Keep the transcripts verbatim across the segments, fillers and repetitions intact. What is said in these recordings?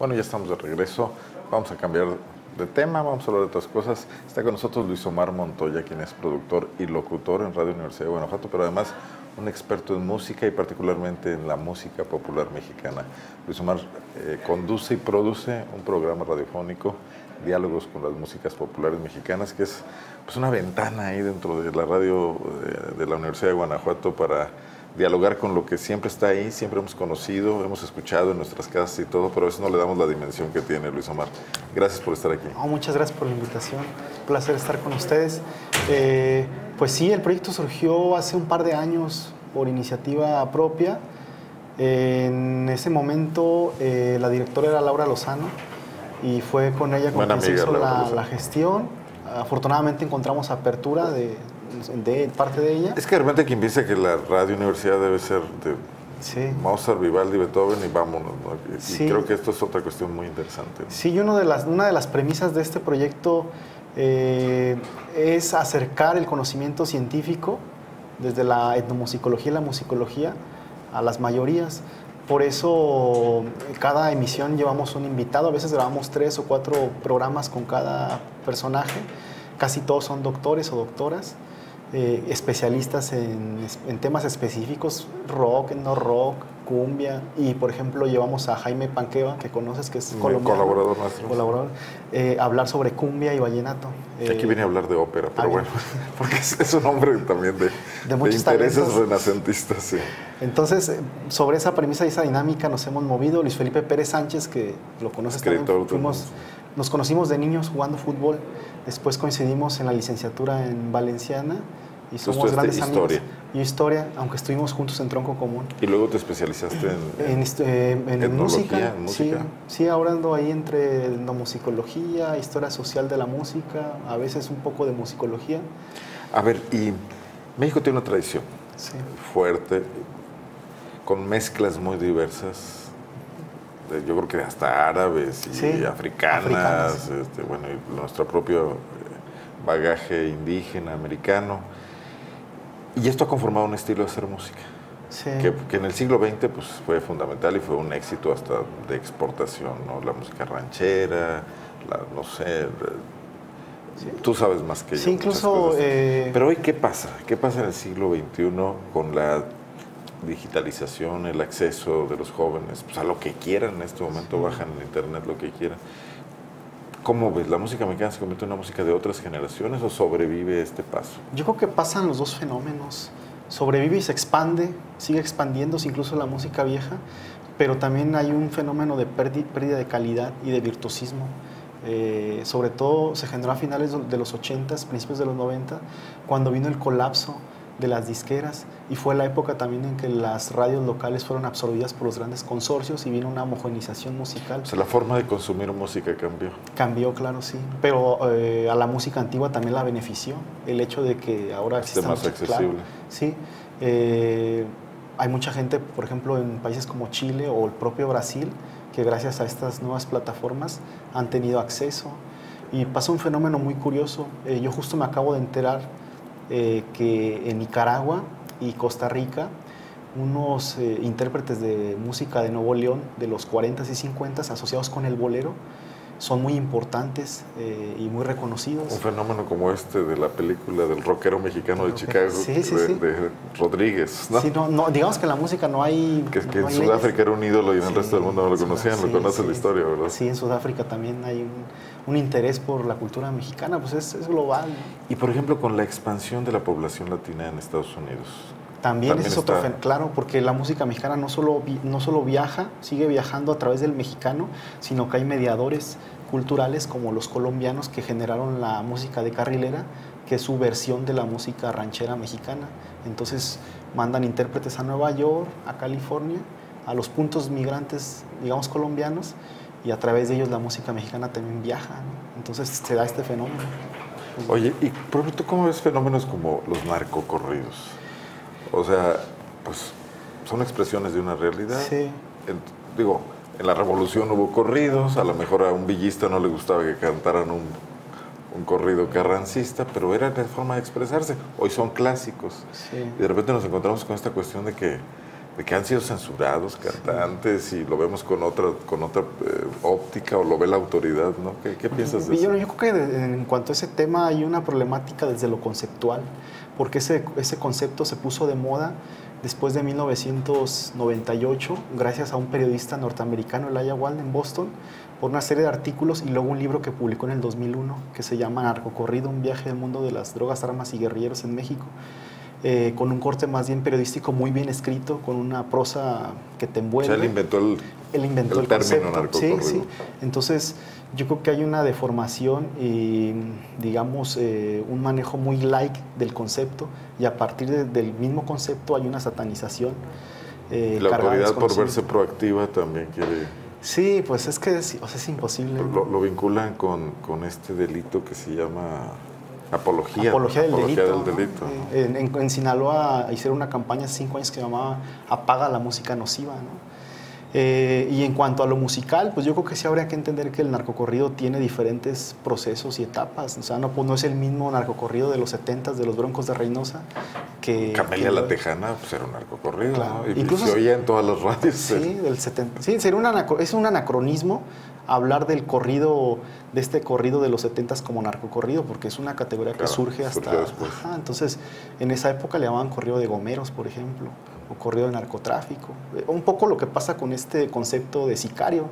Bueno, ya estamos de regreso. Vamos a cambiar de tema, vamos a hablar de otras cosas. Está con nosotros Luis Omar Montoya, quien es productor y locutor en Radio Universidad de Guanajuato, pero además un experto en música y particularmente en la música popular mexicana. Luis Omar eh, conduce y produce un programa radiofónico, Diálogos con las Músicas Populares Mexicanas, que es pues, una ventana ahí dentro de la radio de, de la Universidad de Guanajuato para dialogar con lo que siempre está ahí, siempre hemos conocido, hemos escuchado en nuestras casas y todo, pero a veces no le damos la dimensión que tiene, Luis Omar. Gracias por estar aquí. Oh, muchas gracias por la invitación, un placer estar con ustedes. Eh, pues sí, el proyecto surgió hace un par de años por iniciativa propia. Eh, en ese momento eh, la directora era Laura Lozano y fue con ella con quien se hizo la, la gestión. Afortunadamente encontramos apertura de de parte de ella. Es que de repente quien piensa que la radio universidad debe ser de sí. Mozart, Vivaldi, Beethoven y vámonos, ¿no? Y sí. Creo que esto es otra cuestión muy interesante, ¿no? Sí, y uno de las, una de las premisas de este proyecto eh, es acercar el conocimiento científico desde la etnomusicología y la musicología a las mayorías. Por eso cada emisión llevamos un invitado, a veces grabamos tres o cuatro programas con cada personaje, casi todos son doctores o doctoras. Eh, especialistas en, en temas específicos, rock, no rock, cumbia, y por ejemplo llevamos a Jaime Panqueva, que conoces, que es colombiano, colaborador nuestro, colaborador, eh, a hablar sobre cumbia y vallenato. Eh, Aquí viene a hablar de ópera, pero ah, bueno, porque es, es un hombre también de, de, de intereses talentos. renacentistas. Sí. Entonces, sobre esa premisa y esa dinámica nos hemos movido. Luis Felipe Pérez Sánchez, que lo conoces también, fuimos, nos conocimos de niños jugando fútbol, después coincidimos en la licenciatura en Valenciana, y somos grandes historia. amigos. Y historia, aunque estuvimos juntos en tronco común. ¿Y luego te especializaste en, en, en, en, en música? en música? Sí, sí, ahora ando ahí entre etnomusicología, historia social de la música, a veces un poco de musicología. A ver, y México tiene una tradición sí. fuerte, con mezclas muy diversas. Yo creo que hasta árabes y sí, africanas, africanas. Este, bueno, y nuestro propio bagaje indígena, americano. Y esto ha conformado un estilo de hacer música, sí. que, que en el siglo veinte pues, fue fundamental y fue un éxito hasta de exportación, ¿no? La música ranchera, la, no sé, sí. Tú sabes más que yo. Sí, incluso... Eh... Pero hoy, ¿qué pasa? ¿Qué pasa en el siglo veintiuno con la digitalización, el acceso de los jóvenes pues, a lo que quieran en este momento, sí. Bajan en internet lo que quieran? ¿Cómo ves? ¿La música mexicana se convierte en una música de otras generaciones o sobrevive este paso? Yo creo que pasan los dos fenómenos. Sobrevive y se expande, sigue expandiéndose incluso la música vieja, pero también hay un fenómeno de pérdida de calidad y de virtuosismo. Eh, sobre todo se generó a finales de los ochentas, principios de los noventa, cuando vino el colapso de las disqueras y fue la época también en que las radios locales fueron absorbidas por los grandes consorcios y vino una homogenización musical. O sea, la forma de consumir música cambió. Cambió, claro, sí. Pero eh, a la música antigua también la benefició el hecho de que ahora existe más accesible. Claro, sí. Eh, hay mucha gente, por ejemplo, en países como Chile o el propio Brasil, que gracias a estas nuevas plataformas han tenido acceso. Y pasa un fenómeno muy curioso. Eh, yo justo me acabo de enterar Eh, que en Nicaragua y Costa Rica unos eh, intérpretes de música de Nuevo León de los cuarentas y cincuentas asociados con el bolero son muy importantes eh, y muy reconocidos. Un fenómeno como este de la película del rockero mexicano de Chicago, sí, sí, de, sí. de Rodríguez, ¿no? Sí, no, no, digamos que en la música no hay... Que, que no en hay Sudáfrica leyes. era un ídolo y en el sí, resto del mundo no lo conocían, sí, lo conoce sí, la historia, ¿verdad? Sí, en Sudáfrica también hay un, un interés por la cultura mexicana, pues es, es global, ¿no? Y por ejemplo, con la expansión de la población latina en Estados Unidos. También, También es otro está... claro, porque la música mexicana no solo, no solo viaja, sigue viajando a través del mexicano, sino que hay mediadores culturales como los colombianos que generaron la música de carrilera, que es su versión de la música ranchera mexicana. Entonces mandan intérpretes a Nueva York, a California, a los puntos migrantes, digamos, colombianos, y a través de ellos la música mexicana también viaja, ¿no? Entonces se da este fenómeno. Oye, y por ejemplo, ¿tú cómo ves fenómenos como los narcocorridos? O sea, pues son expresiones de una realidad. Sí. En, digo, en la Revolución hubo corridos, a lo mejor a un villista no le gustaba que cantaran un, un corrido carrancista, pero era la forma de expresarse. Hoy son clásicos. Sí. Y de repente nos encontramos con esta cuestión de que de que han sido censurados cantantes sí. y lo vemos con otra, con otra eh, óptica o lo ve la autoridad, ¿no? ¿Qué, qué piensas de yo, eso? Yo creo que de, en cuanto a ese tema hay una problemática desde lo conceptual, porque ese, ese concepto se puso de moda después de mil novecientos noventa y ocho, gracias a un periodista norteamericano, Elijah Wald, en Boston, por una serie de artículos y luego un libro que publicó en el dos mil uno que se llama Narcocorrido, un viaje al mundo de las drogas, armas y guerrilleros en México, eh, con un corte más bien periodístico, muy bien escrito, con una prosa que te envuelve. O sea, él inventó el, él inventó el, el término concepto. narcocorrido. Sí, sí. Entonces, yo creo que hay una deformación y, digamos, eh, un manejo muy light del concepto y a partir de, del mismo concepto hay una satanización. Eh, la autoridad, por verse proactiva, también quiere... Sí, pues es que es, o sea, es imposible. Lo, lo vinculan con, con este delito que se llama apología. Apología del apología delito. Del delito ¿no? En, en, en Sinaloa hicieron una campaña hace cinco años que se llamaba Apaga la música nociva, ¿no? Eh, y en cuanto a lo musical, pues yo creo que sí habría que entender que el narcocorrido tiene diferentes procesos y etapas. O sea, no, pues no es el mismo narcocorrido de los setentas, de los Broncos de Reynosa, que... Camelia que la Tejana, pues era un narcocorrido, claro. ¿no? Y incluso se oía en todas las radios. Sí, del setenta. Sí, sería un anacro, es un anacronismo hablar del corrido, de este corrido de los setentas como narcocorrido, porque es una categoría claro, que surge hasta... después. Ajá, entonces, en esa época le llamaban corrido de gomeros, por ejemplo, o corrido de narcotráfico. Un poco lo que pasa con este concepto de sicario,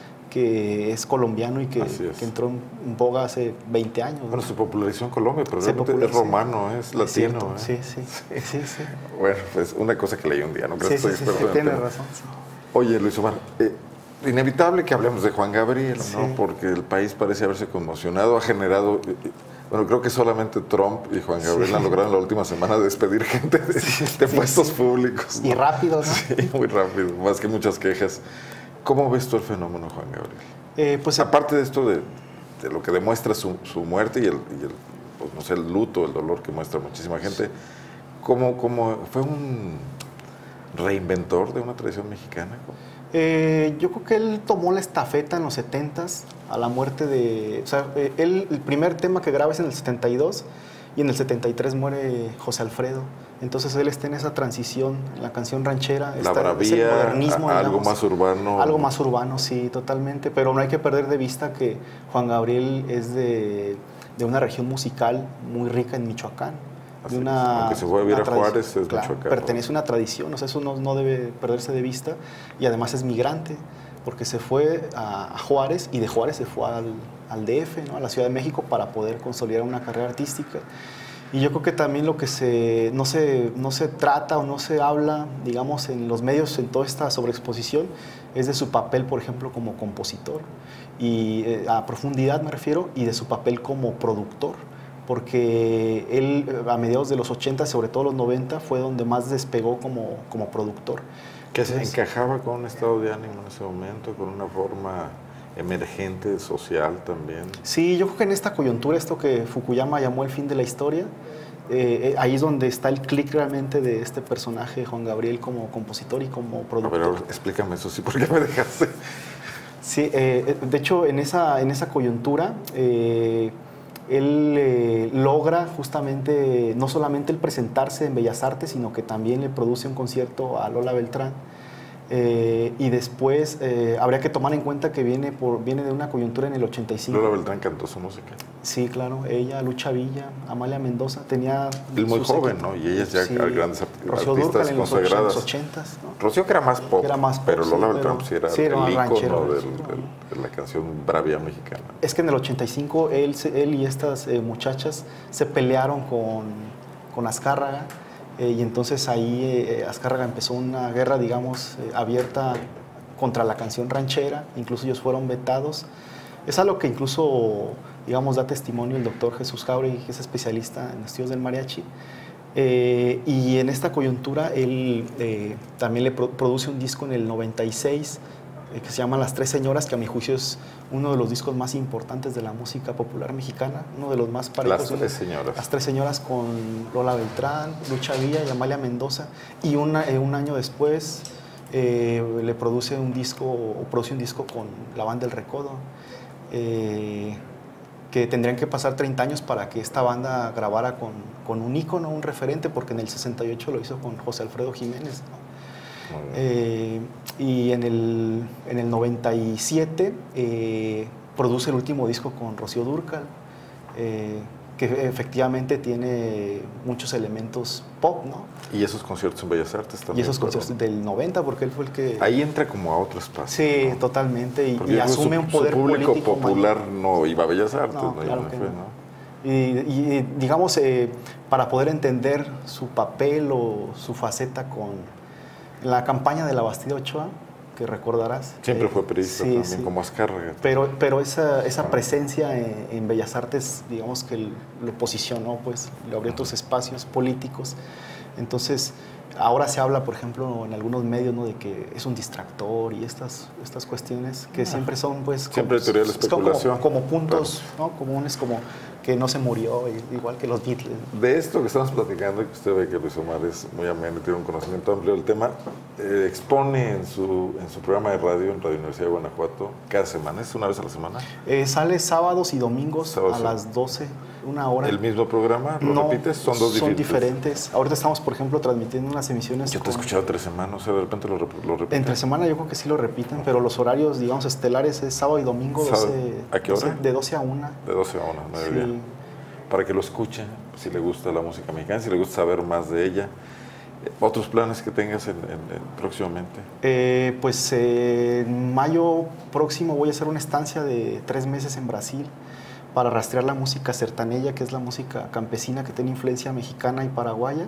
que es colombiano y que, que entró en boga hace veinte años. Bueno, ¿no? Se popularizó en Colombia, pero realmente es romano, es latino. Es ¿eh? sí, sí, sí, sí. Bueno, pues una cosa que leí un día, ¿no? Sí, sí, sí, sí, tienes razón. Sí. Oye, Luis Omar, eh, inevitable que hablemos de Juan Gabriel, ¿no? Sí. Porque el país parece haberse conmocionado, ha generado... Eh, bueno, creo que solamente Trump y Juan Gabriel sí. han logrado en la última semana despedir gente de, sí, de puestos sí. públicos, ¿no? Y rápido, ¿no? Sí, muy rápido, más que muchas quejas. ¿Cómo ves tú el fenómeno, Juan Gabriel? Eh, pues, Aparte de esto, de, de lo que demuestra su, su muerte y, el, y el, pues, no sé, el luto, el dolor que muestra muchísima gente, ¿cómo, cómo fue un reinventor de una tradición mexicana? Eh, yo creo que él tomó la estafeta en los setentas, a la muerte de... O sea, él, el primer tema que graba es en el setenta y dos y en el setenta y tres muere José Alfredo. Entonces él está en esa transición, en la canción ranchera. La bravía, modernismo, a, algo digamos, más urbano. Algo más urbano, sí, totalmente. Pero no hay que perder de vista que Juan Gabriel es de, de una región musical muy rica en Michoacán. De una, aunque se fue a vivir a Juárez, es claro, Michoacán. Pertenece a una tradición, o sea, eso no, no debe perderse de vista. Y además es migrante, porque se fue a, a Juárez y de Juárez se fue al, al D F, ¿no? A la Ciudad de México, para poder consolidar una carrera artística. Y yo creo que también lo que se, no, se, no se trata o no se habla, digamos, en los medios, en toda esta sobreexposición, es de su papel, por ejemplo, como compositor, y eh, a profundidad me refiero, y de su papel como productor. Porque él a mediados de los ochenta, sobre todo los noventa, fue donde más despegó como, como productor. Que se encajaba con un estado de ánimo en ese momento, con una forma emergente, social también. Sí, yo creo que en esta coyuntura, esto que Fukuyama llamó el fin de la historia, eh, ahí es donde está el clic realmente de este personaje, Juan Gabriel, como compositor y como productor. A ver, explícame eso, sí, ¿por qué me dejaste? Sí, eh, de hecho, en esa, en esa coyuntura... Eh, él eh, logra justamente, no solamente el presentarse en Bellas Artes, sino que también le produce un concierto a Lola Beltrán. Eh, y después eh, habría que tomar en cuenta que viene, por, viene de una coyuntura en el ochenta y cinco. Lola Beltrán cantó su música. Sí, claro. Ella, Lucha Villa, Amalia Mendoza, tenía... Él muy joven, ¿no? Y ellas ya sí. grandes Rocío artistas en consagradas. En los ochentas, ¿no? Rocío que era más pop, era más pop pero Lola sí, Beltrán pero, sí era, sí, era el ícono del, sí, del, de la canción bravía mexicana. Es que en el ochenta y cinco él, él y estas eh, muchachas se pelearon con, con Azcárraga. Eh, y entonces ahí eh, Azcárraga empezó una guerra, digamos, eh, abierta contra la canción ranchera, incluso ellos fueron vetados. Es algo que incluso, digamos, da testimonio el doctor Jesús Jauregui, que es especialista en estudios del mariachi. Eh, y en esta coyuntura él eh, también le pro produce un disco en el noventa y seis, eh, que se llama Las Tres Señoras, que a mi juicio es uno de los discos más importantes de la música popular mexicana, uno de los más parejos. Las Tres Señoras. Las Tres Señoras con Lola Beltrán, Lucha Villa y Amalia Mendoza. Y una, eh, un año después eh, le produce un disco, o produce un disco con la Banda El Recodo, eh, que tendrían que pasar treinta años para que esta banda grabara con, con un ícono, un referente, porque en el sesenta y ocho lo hizo con José Alfredo Jiménez, ¿no? Eh, y en el, en el noventa y siete eh, produce el último disco con Rocío Dúrcal, eh, que efectivamente tiene muchos elementos pop, ¿no? Y esos conciertos en Bellas Artes también. Y esos pero... conciertos del noventa, porque él fue el que... Ahí entra como a otro espacio. Sí, ¿no? totalmente, y, y y asume su, un poder su público político popular mayor. no iba a Bellas Artes, No, no, claro no que fue, no. ¿no? Y, y, digamos, eh, para poder entender su papel o su faceta con la campaña de la Bastida Ochoa, que recordarás. Siempre eh, fue periodista sí, también, sí. como Azcárraga. Pero, pero esa, esa presencia en, en Bellas Artes, digamos que lo posicionó, pues, le abrió otros espacios políticos. Entonces, ahora se habla, por ejemplo, en algunos medios, ¿no?, de que es un distractor y estas, estas cuestiones que siempre son, pues, siempre como, teoría de la especulación. Como, como puntos, claro, ¿no?, comunes, como que no se murió, igual que los Beatles. De esto que estamos platicando, y que usted ve que Luis Omar es muy ameno y tiene un conocimiento amplio del tema, eh, expone en su, en su programa de radio, en Radio Universidad de Guanajuato, cada semana. ¿Es una vez a la semana? Eh, sale sábados y domingos Sábados, a sí. las doce, una hora. ¿El mismo programa? ¿Lo no, repites? Son dos son diferentes. diferentes. Ahorita estamos, por ejemplo, transmitiendo unas emisiones. Yo te he con... escuchado tres semanas, o sea, de repente lo, rep lo repiten. Entre semana yo creo que sí lo repiten, pero los horarios, digamos, estelares es sábado y domingo. doce, ¿A qué hora? doce, de doce a una. De doce a una, nueve Sí. días. Para que lo escuchen, si le gusta la música mexicana, si le gusta saber más de ella. ¿Otros planes que tengas en, en, en, próximamente? Eh, pues eh, en mayo próximo voy a hacer una estancia de tres meses en Brasil para rastrear la música sertaneja, que es la música campesina que tiene influencia mexicana y paraguaya.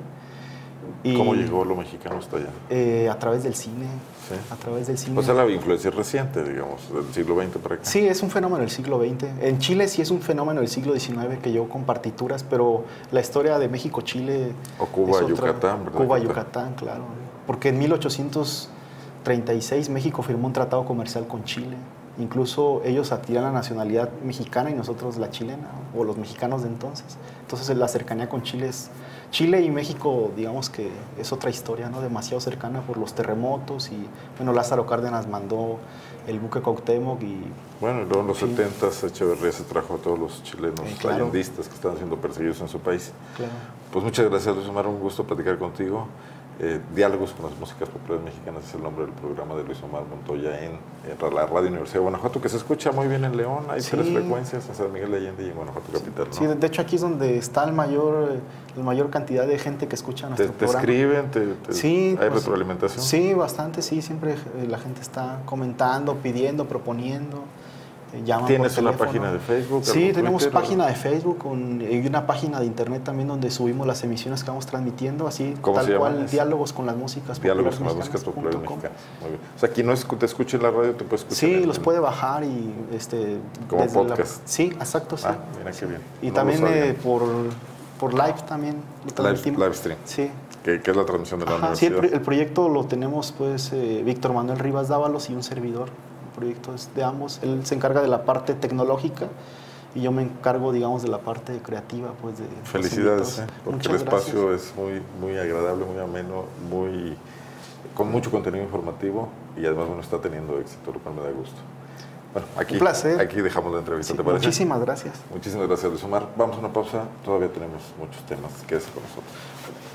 Y, ¿Cómo llegó lo mexicano hasta allá? Eh, a través del cine. ¿Sí? A través del cine. O sea, la influencia reciente, digamos, del siglo veinte para acá. Sí, es un fenómeno del siglo veinte. En Chile sí es un fenómeno del siglo diecinueve que llegó con partituras, pero la historia de México-Chile... O Cuba, es otra. Yucatán, ¿verdad? Cuba, Yucatán, claro. Porque en mil ochocientos treinta y seis México firmó un tratado comercial con Chile. Incluso ellos adquirían la nacionalidad mexicana y nosotros la chilena, o los mexicanos de entonces. Entonces la cercanía con Chile es... Chile y México, digamos que es otra historia, ¿no? Demasiado cercana por los terremotos y, bueno, Lázaro Cárdenas mandó el buque Cuauhtémoc y... Bueno, y luego en los sí. setentas Echeverría se trajo a todos los chilenos eh, claro. allendistas que estaban siendo perseguidos en su país. Claro. Pues muchas gracias, Luis Omar, un gusto platicar contigo. Eh, Diálogos con las músicas populares mexicanas es el nombre del programa de Luis Omar Montoya en, en la Radio Universidad de Guanajuato, que se escucha muy bien en León. Hay sí. tres frecuencias en San Miguel de Allende y en Guanajuato Capital, ¿no? Sí, de hecho aquí es donde está el mayor, la mayor cantidad de gente que escucha nuestro ¿Te, te programa. escriben? Te, te, sí, ¿Hay pues, retroalimentación? Sí, bastante, sí. Siempre la gente está comentando, pidiendo, proponiendo. ¿Tienes una página de Facebook? Sí, tenemos Twitter, página o? de Facebook con, y una página de internet también donde subimos las emisiones que vamos transmitiendo, así ¿Cómo tal se llama? cual, diálogos con las músicas Diálogos con las músicas populares mexicanas. Muy bien. O sea, quien no te escuche en la radio te puede escuchar. Sí, en los el... puede bajar y este como desde podcast. La... Sí, exacto, sí. Ah, mira qué bien. Y no también eh, por, por live también lo transmitimos. Live, live stream. Sí. Que, que es la transmisión de la Ajá, universidad. Sí, el, el proyecto lo tenemos pues eh, Víctor Manuel Rivas Dávalos y un servidor. El proyecto es de ambos. Él se encarga de la parte tecnológica y yo me encargo, digamos, de la parte creativa, pues de... Felicidades, eh, porque Muchas el espacio gracias. es muy, muy agradable, muy ameno, muy, con mucho contenido informativo y además bueno, está teniendo éxito, lo cual me da gusto. Bueno, aquí, un placer. Aquí dejamos la entrevista, Sí, ¿te parece? Muchísimas gracias. Muchísimas gracias, Luis Omar. Vamos a una pausa, todavía tenemos muchos temas, quédese con nosotros.